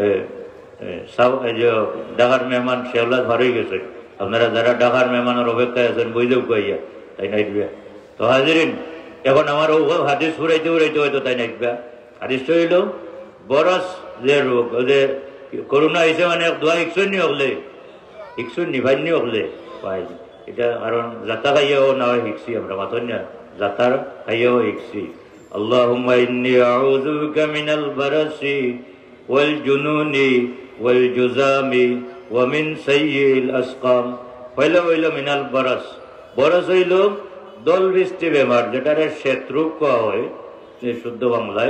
ঢাকার মেহমান শেওলাদ ভারই গেছে, আপনারা যারা ঢাকার মেহমানের অপেক্ষায় আছেন বইলেও কইয়া তাই নাইবা। তো হাজিরিন, এখন আমার হাদিস ফুরাইতে হয়তো তাই নাইবা। হাদিস হইল বরস যে রোগ, যে করোনা হয়েছে মানে দোয়া ইকশূন্য ভাইনি হলে পাই, এটা কারণ যাতা খাইয়াও না হয় শিখছি আমরা, মাথন না যাতার খাইয়াও শিখছি। আল্লাহুম্মা ইন্নী আউযু বিকা মিনাল বারাসি ওয়াল জুনুনি ওয়াল জুজামি ওয়া মিন সাইয়্যিল আসকাম। পয়লা হইল মিনাল বরস হইল দলভিষ্টি বেমার, যেটারে শ্বেত রোগ কোয়া হয় শুদ্ধ বাংলায়।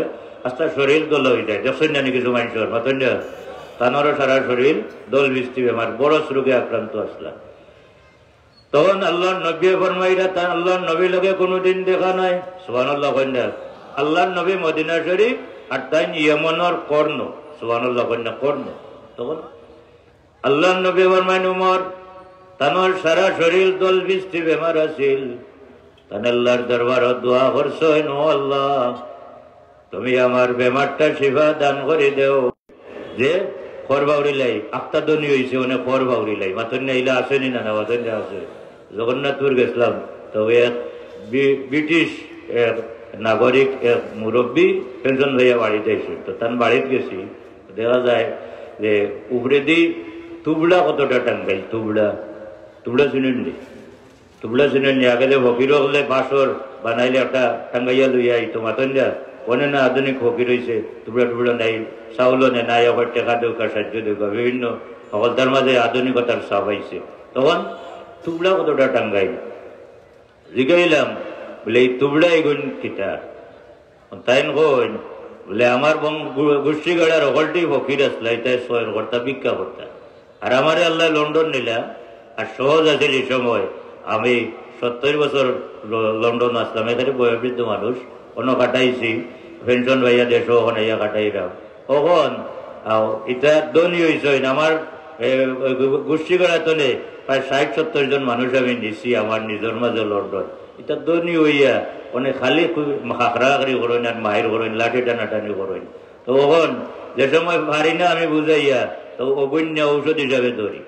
আস্তা শরীর দল হয়ে যায় দেখছেন জানি কিছু মানুষের মাতন তানোরও সারা শরীর দল বৃষ্টি বেমার বড় রোগে আক্রান্ত আসলাম তখন আল্লাহর নবী ফরমাইরা তা আল্লাহর নবী লোকে কোনোদিন দেখা নাই সুবহানাল্লাহ কন্যা আল্লাহর নবী মদিনা শরীফ আর তাই ইয়েমনের কর্ণ সুবহানাল্লাহ কন্যা কর্ণ তখন আল্লাহর নবী ফরমাইন উমর তানোর সারা শরীর দল বৃষ্টি বেমার আছিল তান আল্লাহর দরবারত দোয়া করছেন ও আল্লাহ তুমি আমার বেমারটা শিফা দান করে দেও যে খর বাউরিলাই আক্তাদনি হয়েছে অনেক খর বাউরিলাই মাতন ইলা আসেনি না মাতন আছে জগন্নাথপুর গেছিলাম তো এক ব্রিটিশ এক নাগরিক এক মুরব্বী পেনশন লইয়া বাড়িতে এসে তো তার বাড়িতে গেছি দেখা যায় যে উপরে দি তুবড়া কতটা টাঙ্গাইল তুবড়া শুনেননি তুবড়া শুনেননি আগে যে ফকির হলে বাঁশর বানাইলে একটা টাঙ্গাইয়া লইয়া আইতো মাতন অনেক না আধুনিক ফকির হয়েছে টুবড়া নাই চাউল নাই আবার টেকা দেউকা সাহায্য দেউকা বিভিন্ন সকলতার মাঝে আধুনিকতার চাপ আইছে তখন টুবড়া কতটা টাঙ্গাইল জিগাইলাম বলে এই টুবড়া এগুন কিতা তাই কইন বলে আমার গোষ্ঠী গাড়ার সকলটি ফকির আসলা তাই সয়ের কর্তা ভিক্ষা করতা আর আমারে আল্লাহ লন্ডন নিলা আর সহজ আছে এই সময় আমি 70 বছর লন্ডন আসলাম এখানে বয়োবৃদ্ধ মানুষ অন্য কাটাইছি পেনশন ভাইয়া দেশ ওখানে ইয়া কাটাইলাম কখন এটা ধনী হয়েছে আমার গোষ্ঠী গড়া তোলে প্রায় 60-70 জন মানুষ আমি নিছি আমার নিজের মাঝে লন্ডন এটা ধনী হইয়া অনেক খালি খাখরাখারি করেন আর মাহির করেন লাঠি টানাটানি করেন তো ওখন যে সময় পারি না আমি বুঝাইয়া তো অগণ্য ঔষধ হিসাবে ধরি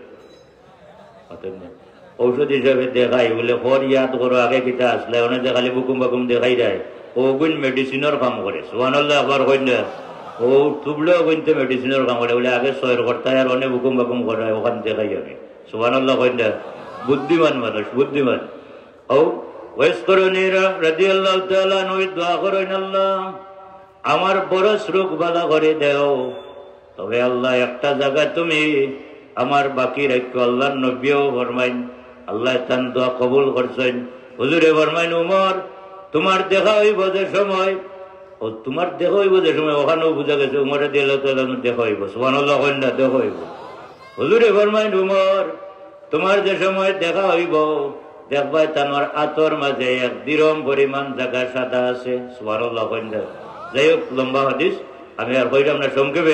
ঔষধ হিসাবে দেখাই বলে ফর ইয়াদ করো আগে কিতা আসলে অনেক খালি বুকুম বাকুম দেখাই যায় ওগুন মেডিসিনের কাম করে সুবহানাল্লাহ আবার কইন ও তুবড়া কইতে মেডিসিনের কাম করে বলে আগে সয়ের কর্তায় আর অনেক বুকুম বাকুম করে ওখান দেখাই আমি সুবহানাল্লাহ কইন বুদ্ধিমান মানুষ বুদ্ধিমান ও ওয়াইসকরুনিরা রাদিয়াল্লাহু তাআলা নবী দোয়া করেন আল্লাহ আমার বড় রোগ বালা করে দাও তবে আল্লাহ একটা জায়গা তুমি আমার বাকি রাখো আল্লাহর নবীও ফরমাইন আল্লাহ তান দোয়া কবুল করছেন হুজুরে ফরমাইন উমর তোমার দেখা হইব যে সময় ও তোমার দেখা হইব যে সময় ওখানেও বুঝা গেছে উমরে দিল তো দেখা হইব সুবহানাল্লাহ কন্যা দেখা হইব হুজুরে ফরমাইন উমর তোমার যে সময় দেখা হইব দেখবাই তোমার আতর মাঝে এক দিরম পরিমাণ জায়গা সাদা আছে সুবহানাল্লাহ কন্যা যাই হোক লম্বা হাদিস আমি আর কইলাম না সংক্ষেপে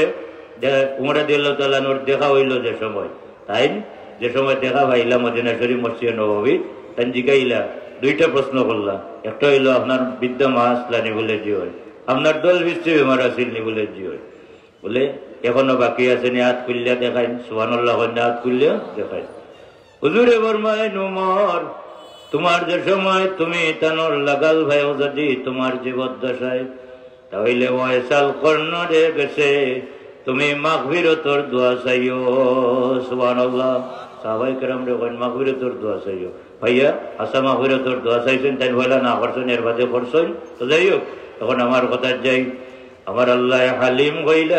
উমরে দিল তালানোর দেখা হইল যে সময় তাই যে সময় দেখা পাইলাম মদিনা শরীফ মসজিদে নববী তাই জিগাইলা দুইটা প্রশ্ন করলাম একটা হইলো আপনার বিদ্যা মা আসলানি বলে জি হয় আপনার দল বৃষ্টি বেমার আসিলনি বলে জি হয় বলে এখনো বাকি আছে নি হাত খুললে দেখাই সুবহানাল্লাহ হাত খুললে দেখাই হুজুরে ফরমায় উমর তোমার যে সময় তুমি তানোর লাগাল ভাইও যদি তোমার জীবদ্দশায় তাহলে ওয়াইসাল কর্ণ রে গেছে তুমি মাগফিরাতের দোয়া চাইও সুবহানাল্লাহ সাহাবায়ে কেরাম রে কইন মাগফিরাতের দোয়া চাইও ভাইয়া আসা মাগফিরাতের দোয়া চাইছেন তাই বলা না করছেন এর বাদে করছেন তো যাই হোক তখন আমার কথা যাই আমার আল্লাহ হালিম কইলা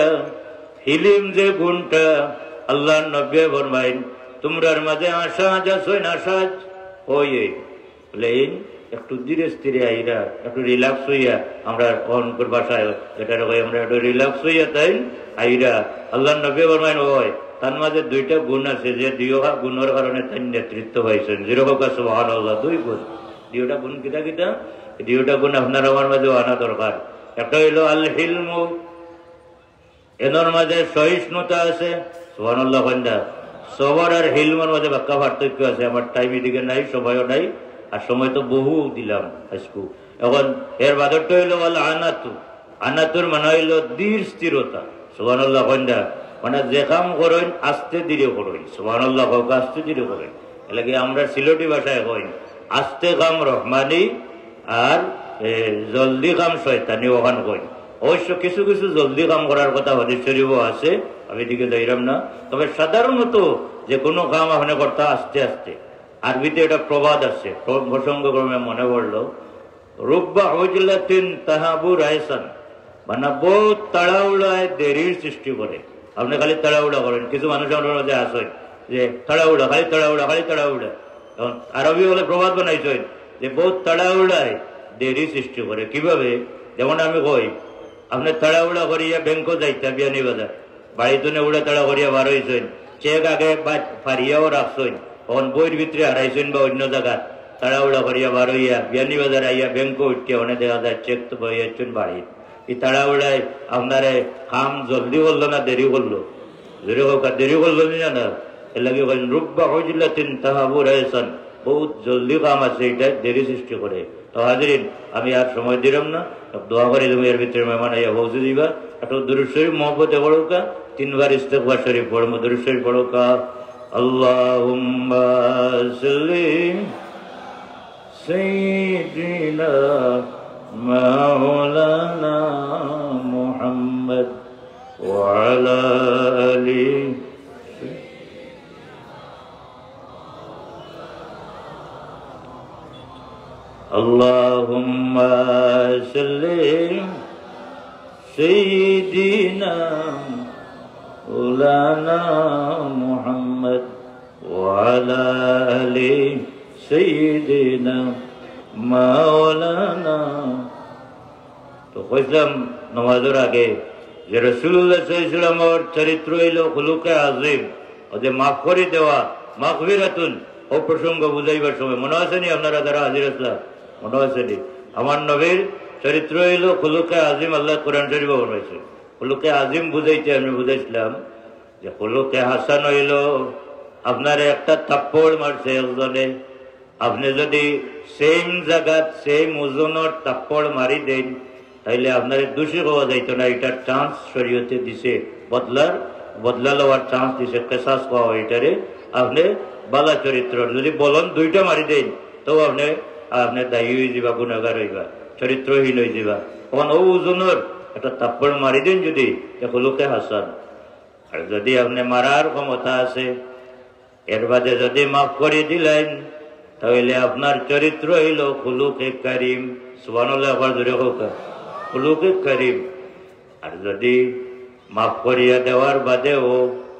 হিলিম যে গুণটা আল্লাহর নবী ফরমাইন তোমরার মাঝে আশা যাছই না সাজ ওই প্লেন একটু ধীরে স্থিরে আইরা একটু রিল্যাক্স হইয়া আমরা অনকর ভাষায় যেটা কই আমরা একটু রিল্যাক্স হইয়া তাই আইরা আল্লাহর নবী ফরমাইন ওই তার মাঝে দুইটা গুণ আছে যে দুইটা গুণের কারণে তাই নেতৃত্ব পাইছেন যেরকম সুবহানাল্লাহ দুই গুণ দুইটা গুণ কিটা কিটা দুইটা গুণ আপনার আমার মাঝে আনা দরকার একটা হইলো আল হিলমু এর মাঝে সহিষ্ণুতা আছে সুবহানাল্লাহ কন্যা সবর আর হিলমের মাঝে বাক্কা পার্থক্য আছে আমার টাইম এদিকে নাই সময়ও নাই আর সময় তো বহু দিলাম আজকু এখন এর বাদরটা হইলো আল আনাতু আনাতুর মানে হইলো ধীর স্থিরতা সুবহানাল্লাহ কন্যা মানে যে কাম করেন আস্তে ধীরে করেন সুবহানাল্লাহ হোক আস্তে ধীরে করেন এলাকি আমরা সিলেটি ভাষায় কই আস্তে কাম রহমানি আর জলদি কাম শয়তানি ওখান কই অবশ্য কিছু কিছু জলদি কাম করার কথা হাদিস শরীফও আছে আমি এদিকে যাইলাম না তবে সাধারণত যে কোনো কাম আপনি করতে আস্তে আস্তে আরবিতে এটা প্রবাদ আছে প্রসঙ্গক্রমে মনে পড়লো রুব্বা হজলাতিন তাহাবু রায়সান মানে বহুত তাড়াহুড়ায় দেরির সৃষ্টি করে আপনি খালি তাড়াহুড়া করেন কিছু মানুষ আমার মধ্যে আসেন যে তাড়াহুড়া খালি তাড়াহুড়া খালি তাড়াহুড়া এখন আরবি হলে প্রবাদ বানাইছেন যে বহুত তাড়াহুড়ায় দেরি সৃষ্টি করে কিভাবে যেমন আমি কই আপনি তাড়াহুড়া করিয়া ব্যাংকও যাইতা বিয়ানি বাজার বাড়িতে উড়া তাড়া করিয়া বার হইছেন চেক আগে ফারিয়াও রাখছেন তখন বইয়ের ভিতরে হারাইছেন বা অন্য জায়গায় তাড়াহুড়া করিয়া বার হইয়া বিয়ানি বাজার আইয়া ব্যাংকও উঠতে অনেক দেখা যায় চেক তো বইয়াছেন বাড়ি এই তাড়াহুড়ায় আপনারে কাম জলদি করলো না দেরি করলো দেরি হোক আর দেরি করলো না এর লাগে রূপবা হয়েছিল তিন তাহাবুর হয়েছেন বহুত জলদি কাম আছে এটা দেরি সৃষ্টি করে তো হাজিরিন আমি আর সময় দিলাম না দোয়া করে তুমি এর ভিতরে মেহমান আইয়া পৌঁছে দিবা একটা দুরূদ শরীফ মহব্বতে পড়োকা 3 বার ইস্তেগফার শরীফ পড়ো দুরূদ শরীফ পড়োকা আল্লাহুম্মা সাল্লি সাইয়্যিদিনা মাওলানা মুহাম্মদ ওয়া আলা আলি Allahumma salli sayyidina ulana Muhammad wa ala ali sayyidina maulana তো কইলাম নামাজের আগে যে রাসূলুল্লাহ সাল্লাল্লাহু আলাইহি ওয়াসাল্লামের চরিত্র হইল খুলুকে আযীম ওদের মাফ করে দেওয়া মাগফিরাতুন ও প্রসঙ্গ বুঝাইবার সময় মনে আছে নি আপনারা যারা হাজির আসলাম মনে আছে নি আমার নবীর চরিত্র হইল খুলুকে আজিম আল্লাহ কোরআন শরীফে বলেছে খুলুকে আজিম বুঝাইতে আমি বুঝাইছিলাম যে খুলুকে হাসান হইল আপনার একটা থাপ্পড় মারছে একজনে আপনি যদি সেম জায়গা সেম ওজনের থাপ্পড় মারি দেন তাইলে আপনার দোষী হওয়া যাইতো না এটার চান্স শরীয়তে দিছে বদলা লওয়ার চান্স দিছে কেসাস পাওয়া এটারে আপনি বালা চরিত্র যদি বলন 2টা মারি দেন তো আপনি দায়ী হয়ে যাবা গুণাগার হইবা চরিত্রহীন হয়ে যাবা তখন ও ওজনের একটা থাপ্পড় মারি দেন যদি খুলুকে হাসান আর যদি আপনি মারার ক্ষমতা আছে এর বাদে যদি মাফ করে দিলেন তাহলে আপনার চরিত্র হইল খুলুকে কারিম সুবহানাল্লাহ আবার জোরে হোক খুলুকে কারিম আর যদি মাফ করিয়া দেওয়ার বাদেও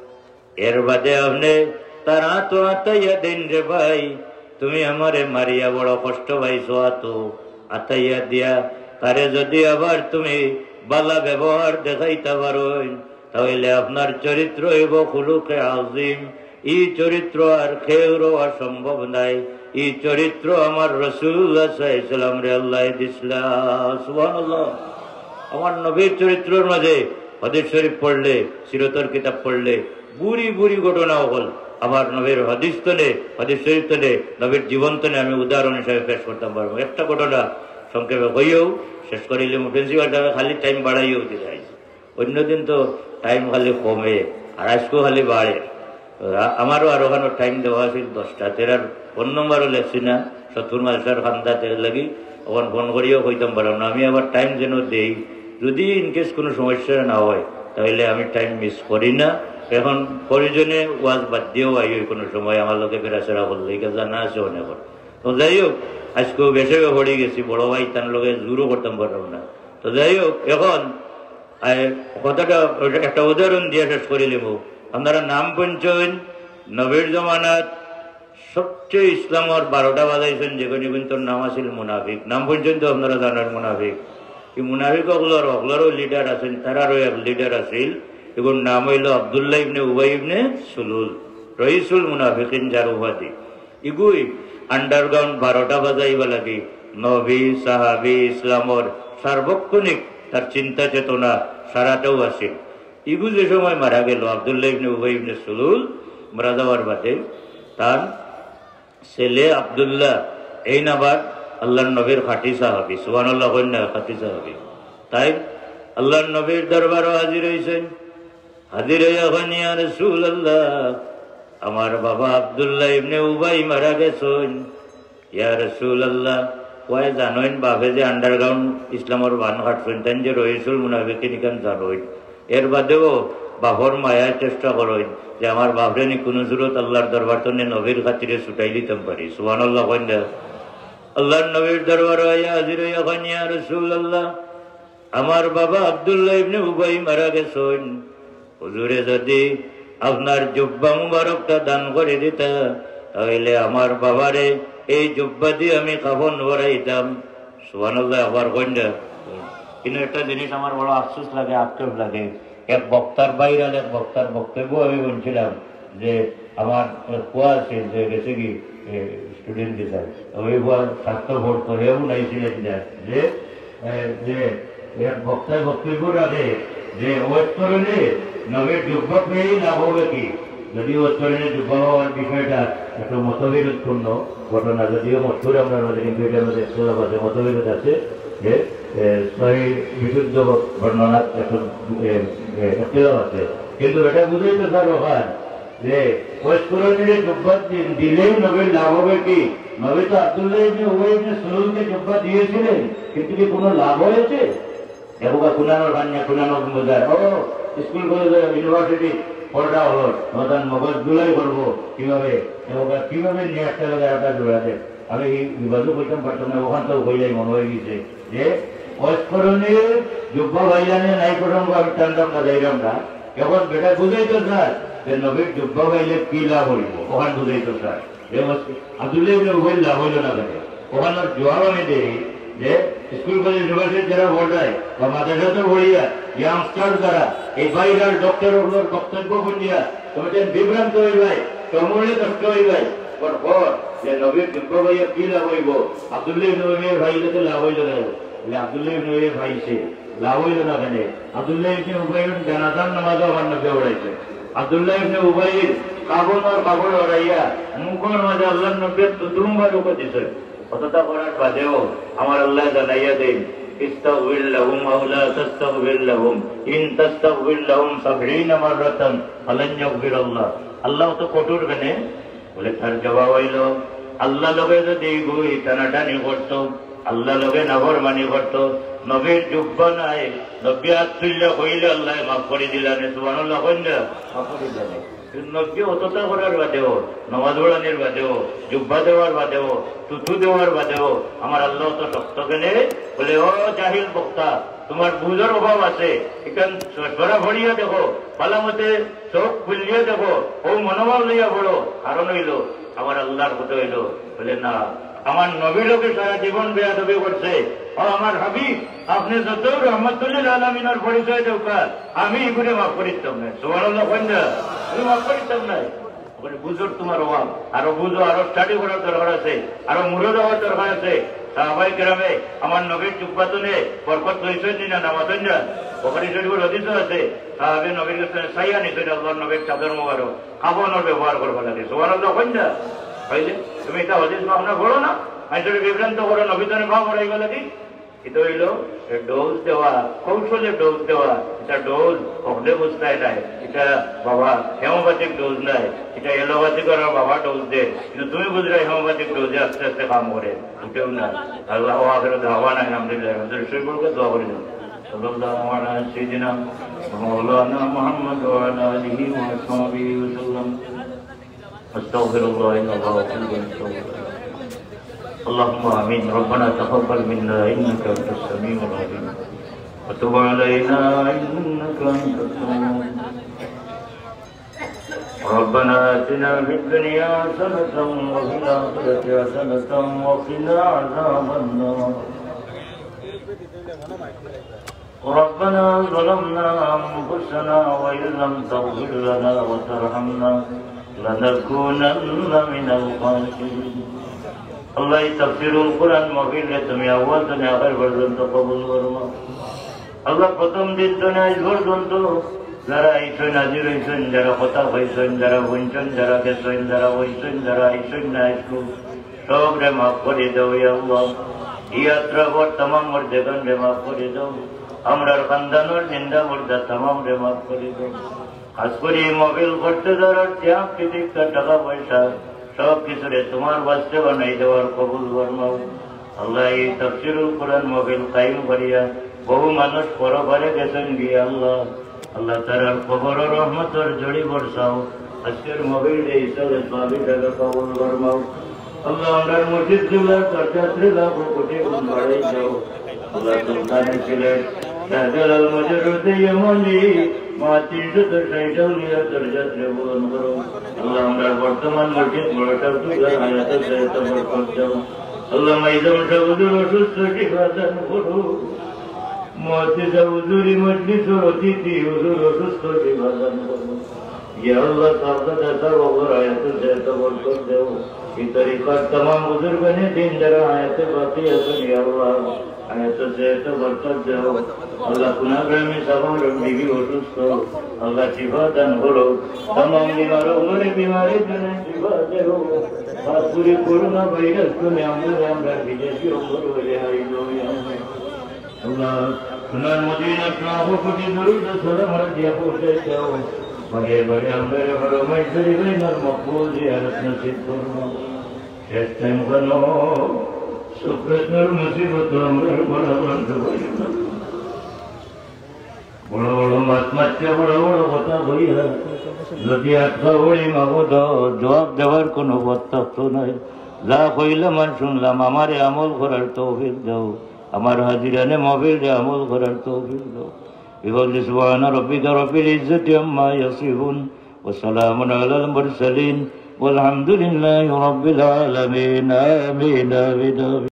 এর বাদে আপনি তারা তো আতাইয়া দেন রে ভাই তুমি আমারে মারিয়া বড় কষ্ট পাইছো আতো আতাইয়া দিয়া তারে যদি আবার তুমি বালা ব্যবহার দেখাইতে পারো তাহলে আপনার চরিত্র হইব খুলুকে আযীম এই চরিত্র আর কেউ রওয়া সম্ভব নাই এই চরিত্র আমার রাসূলুল্লাহ সাল্লাল্লাহু আলাইহি ওয়াসাল্লাম রে আল্লাহ দিছলা সুবহানাল্লাহ আমার নবীর চরিত্রের মাঝে হাদিস শরীফ পড়লে সিরাতের কিতাব পড়লে বুড়ি বুড়ি ঘটনা হল আমার নবীর হাদিস শরীফ তলে নবীর জীবন তলে আমি উদাহরণ হিসাবে পেশ করতে পারবো একটা ঘটনা সংক্ষেপে হইও শেষ করিলে প্রিন্সিপাল সাহেব খালি টাইম বাড়াইও দিতে অন্যদিন তো টাইম খালি কমে আর আজকেও খালি বাড়ে আমারও আর ওখানে টাইম দেওয়া আছিল 10টা তেরার ফোন নম্বরও লেখছি না 70 মালসার খান্দাতে লাগি ওখানে ফোন করিও কইতাম পারলাম না আমি আবার টাইম যেন দেই যদি ইনকেস কোনো সমস্যা না হয় তাহলে আমি টাইম মিস করি না এখন প্রয়োজনে ওয়াজ বাদ দিয়েও আই কোনো সময় আমার লোকে ফেরাচেরা করলে জানা আছে অনেক তো যাই হোক আজকেও বেশিও পড়ে গেছি বড় ভাই তার লোকে জোরও করতাম পারলাম না তো যাই হোক এখন কথাটা একটা উদাহরণ দিয়ে শেষ করে নেব আপনারা নাম পঞ্চন নবীর জমানাত সবচেয়ে ইসলামের 12টা বাজাইছেন যেখানে কিন্তু নাম আছিল মুনাফিক নাম পর্যন্ত আপনারা জানেন মুনাফিক এই মুনাফিক অগলারও লিডার আছেন তারারও এক লিডার আছিল এগুলোর নাম হইল আব্দুল্লাহ ইবনে উবাই ইবনে সুলুল রইসুল মুনাফিকিন যার উপাধি এগুই আন্ডারগ্রাউন্ড 12টা বাজাইবা লাগে নবী সাহাবি ইসলামর সার্বক্ষণিক তার চিন্তা চেতনা সারাটাও আছে ইগু যে সময় মারা গেল আব্দুল্লাহ ইবনে উবাই ইবনে সুলুল মারা যাওয়ার বাদে তার ছেলে আব্দুল্লাহ এই নাবার আল্লাহর নবীর খাঁটি সাহাবি সুবহানাল্লাহ কন্যা খাঁটি সাহাবি তাই আল্লাহর নবীর দরবারও হাজির হয়েছেন হাজির হইয়া ইয়া রাসূলুল্লাহ আমার বাবা আব্দুল্লাহ ইবনে উবাই মারা গেছেন ইয়া রাসূলুল্লাহ কয় জানেন বাপে যে আন্ডারগ্রাউন্ড ইসলামের বান কাটছেন তাই যে রইসুল মুনাফিকিন ইখান জানেন এর বাদেও বাপর মায়ার চেষ্টা করেন যে আমার বাপরে নি কোনো জরুরত আল্লাহর দরবার তো নবীর খাতিরে ছুটাই দিতাম পারি সুবহানাল্লাহ কন্যা আল্লাহর নবীর দরবার হইয়া হাজির হইয়া ইয়া রাসূলুল্লাহ আমার বাবা আব্দুল্লাহ ইবনে উবাই মারা গেছেন হুজুরে যদি আপনার জুব্বা মুবারকটা দান করে দিতা তাহলে আমার বাবারে এই জুব্বা দিয়ে আমি কাফন ভরাইতাম সুবহানাল্লাহ আবার কন্যা কিন্তু একটা জিনিস আমার বড় আফসোস লাগে, আক্ষেপ লাগে, এক বক্তার বাইরে এক বক্তার বক্তব্য আমি বলছিলাম যে আমার কুয়া আছে যে গেছে কি স্টুডেন্ট দিশা ওই স্বাস্থ্য ভোট করেও নাইছিলেন যে যে এক বক্তার বক্তব্য রাখে যে ওয়েস্টরণে নবের যোগ্য পেয়েই লাভ হবে কি, যদিও ওয়েস্টরণে যোগ্য হওয়ার বিষয়টা একটু মতবিরোধপূর্ণ ঘটনা, যদিও মশুর আপনার মধ্যে কিন্তু এটার মধ্যে একটু মতবিরোধ আছে যে বিশুদ্ধ বর্ণনা একটু আছে, কিন্তু এটা বুঝেই তো স্যার ওখান যে ওয়েস্টরণে যোগ্য দিলেই নবীর লাভ হবে কি, নবী তো আব্দুল্লাহ ইবনে উবাই ইবনে সুলুলকে যোগ্য দিয়েছিলেন, কিন্তু কি কোনো লাভ হয়েছে? এবার কুনানোর বান্যা কুনানোর বোঝায় ও স্কুল কলেজ ইউনিভার্সিটি পড়া হল নতুন মগজ দুলাই করবো কিভাবে এবার কিভাবে নিয়ে আসতে হবে একটা জোড়াতে আমি বিভাজও করতাম পারতাম না, ওখান থেকে হইলেই মনে হয়ে গেছে যে অস্করণে যোগ্য ভাইলানে নাই প্রসঙ্গ আমি টানতাম না যাইলাম না, এখন বেটা বুঝাইতো স্যার যে নবীর যোগ্য ভাইলে কি লাভ হইব, ওখান বুঝাইতো স্যার যে আব্দুল্লাহ ইবনে উবাই লাভ হইল না কেন, ওখানে জবাব আমি দেই যে স্কুল কলেজ ইউনিভার্সিটি যারা পড়ায় বা মাদ্রাসাতে পড়িয়া ইয়াংস্টার যারা এই বাইরের ডক্টর বক্তব্য করিয়া তোমাদের বিভ্রান্ত হইবাই, সমলে কষ্ট হইবাই পর যে নবীর যোগ্য ভাইয়া কি লাভ হইব, আব্দুল্লাহ ইবনে উবাইয়ের ভাইলে তো লাভ হইল না, আব্দুল্লাহ ইবনে উবাইয়ের ভাই সে লাভ হইল না কেন, আব্দুল্লাহ ইবনে উবাইয়ের জানাজার নামাজও আমার নবী পড়াইছে, আব্দুল্লাহ ইবনে উবাইয়ের কাপড় ওড়াইয়া মুখের মাঝে আল্লাহ নবীর দুমবার রূপ দিছে, অতটা করার বাদেও আমার আল্লাহ জানাইয়া দেন ইস্তাগফির লাহুম আও লা তাস্তাগফির লাহুম ইন তাস্তাগফির লাহুম 70 মাররাতান ফালান ইয়াগফিরাল্লাহ, আল্লাহ তো কঠোর কেনে বলে তার জবাব হইল আল্লাহ লগে যদি গই টানাটানি করত, আল্লাহ লগে নাফরমানি করত, নবীর যোগ্য নাই নবী আত্মীল্য হইলে আল্লাহ মাফ করে দিলেন, সুবহানাল্লাহ কইনা মাফ করে দিলেন, নবী অতটা করার বাদেও নমাজ পড়ানোর বাদেও জুব্বা দেওয়ার বাদেও তুতু দেওয়ার বাদেও আমার আল্লাহ তো শক্ত কেনে বলে ও জাহিল বক্তা তোমার বুঝার অভাব আছে, এখান সরা ভরিয়া দেখো ভালো মতে চোখ খুলিয়ে দেখো ও মনোবল লইয়া বড়, কারণ হইল আমার আল্লাহর কথা হইল বলে না আমার নবী লোকে সারা জীবন বেয়াদবি করছে, ও আমার হাবিব আপনি যত রহমতুল্লিল আলামিনের পরিচয় দরকার আমি এগুলো মাফ করিতাম না, সুবহানাল্লাহ কইনা আমি মাফ করিতাম না, বুঝোর তোমার অভাব, আরো বুঝো, আরো স্টাডি করার দরকার আছে, আরো মুরদ হওয়ার দরকার আছে, সাহাবায়ে কেরামে আমার নবীর জুব্বাতনে বরকত লইছেন না নামাজ না, বুখারী শরীফের হাদিস আছে সাহাবে নবীর কাছে সাইয়া নিছেন আল্লাহর নবীর চাদর মোবারক কাফনের ব্যবহার করবা লাগে, সুবহানাল্লাহ কইনা হইলে তুমি এটা হাদিস মামলা করো না, আইসরে বিভ্রান্ত করো নবী তনে ভাব হয়ে গেল কি, এটা হইল ডোজ দেওয়া কৌশলে ডোজ দেওয়া, এটা ডোজ অগ্নে বুঝতে নাই, এটা বাবা হেমোপ্যাথিক ডোজ নাই, এটা এলোপ্যাথিক করার বাবা ডোজ দে, কিন্তু তুমি বুঝলে হেমোপ্যাথিক ডোজে আস্তে আস্তে কাম করে উঠেও না, আল্লাহ আখের দাওয়া নাই আলহামদুলিল্লাহ শরীফকে দোয়া করে দেন সাল্লাল্লাহু আলা সাইয়্যিদিনা মাওলানা মুহাম্মদ ওয়া আলা আলিহি ওয়া সাহবিহি ওয়া সাল্লাম আস্তাগফিরুল্লাহ ইন্নাহু গাফুরুর اللهم آمين ربنا تقبل منا إنك أنت السميع العليم وتب علينا إنك أنت التواب ربنا آتنا في الدنيا حسنة وفي الآخرة حسنة وقنا عذاب النار ربنا ظلمنا أنفسنا وإن لم تغفر لنا وترحمنا لنكونن من الخاسرين আল্লাহ তাফসীরুল কুরআন মাহফিলে তুমি আওয়াজ থেকে আখের পর্যন্ত কবুল করো, আল্লাহ প্রথম দিন থেকে আজ পর্যন্ত যারা আইসেন হাজির হয়েছেন, যারা কথা হয়েছেন, যারা শুনছেন, যারা গেছেন, যারা হয়েছেন, যারা আইসেন না আইসু সব রে মাফ করে দাও ইয়া আল্লাহ, ইয়াত্রা পর তামাম মর্যাদান রে মাফ করে দাও, আমরার খানদানোর নিন্দা মর্যাদা তামাম রে মাফ করে দাও, খাস করে মাহফিল করতে যারা ত্যাগ প্রতীক্ষা টাকা পয়সা সব কিছুরে তোমার বাস্তে বানাই দেওয়ার কবুল ফরমাও আল্লাহ। এই তাফসীরুল কুরআন মাহফিল কায়েম করিয়া বহু মানুষ পরপারে গেছেন গিয়ে আল্লাহ, আল্লাহ তাআলার কবর রহমতের জড়ি বর্ষাও, আজকের মাহফিল এই সালে সওয়াবিটাকে কবুল ফরমাও আল্লাহ। আমরার মসজিদ গুলার দরজাতে লাখো কোটি গুণ বাড়াই দাও আল্লাহ। সুলতানের ছিলেন শাহজালাল মজরুদ্দে ইয়ামানি মা 360 আউলিয়া দরজাতে পূরণ করো আল্লাহ। আমরা বর্তমান মসজিদ বড়টা তুলা হায়াতে সাথে বরকত দাও আল্লাহ। মাইজাম সাহুদের অসুস্থ শিফা দান করো মুআজ্জিজা হুজুরি মজলিসের অতিথি হুজুর অসুস্থ বিভাজন করুন। ইয়া আল্লাহ সাবধানে সর্বর আয়াতে যেতে বরকত দেও। এই তরিকার तमाम বুজুর্গানে দিন যারা আয়াতে বাকি আছেন ইয়া আল্লাহ আয়াতে যেতে বরকত দেও। আল্লাহ গুনাহগার সবার বিবি অসুস্থ আল্লাহ শিফা দান করো। तमाम বিমারগুলোর বিমারি জন্য শিফা দেও। পুরি করোনা ভাইরাস তুমি আমরা বিদেশি ওপর হয়ে আইলো আল্লাহ সোনার মদিনা কাবু কোটি দরুদ সালাম দিয়া পৌঁছে দাও। बड़े बड़े अंदर बड़ो मैत्री नर मकबूल जियारत नसीब फरमा। শেষ টাইম বলো সুপ্রশ্নর মুসিবত আমরা বড় বন্ধ করি না। বড় বড় মাছ মারছে বড় বড় কথা বইয়া যদি আটকা বলি মাবুদ জবাব দেওয়ার কোনো বক্তব্য নাই। যা কইলাম আর শুনলাম আমারে আমল করার তৌফিক দাও। আমার হাজিরানে মবিলে আমল করার তৌফিক দাও। بقول سبحان ربك رب العزة عما يصفون وسلام على المرسلين والحمد لله رب العالمين آمين آمين آمين